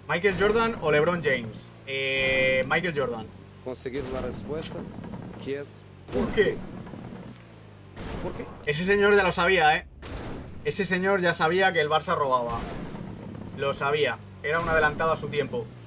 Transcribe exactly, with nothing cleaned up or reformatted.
¿Michael Jordan o LeBron James? Eh, Michael Jordan. Conseguir la respuesta, que es... ¿Por qué? ¿Por qué? Ese señor ya lo sabía, ¿eh? Ese señor ya sabía que el Barça robaba. Lo sabía. Era un adelantado a su tiempo.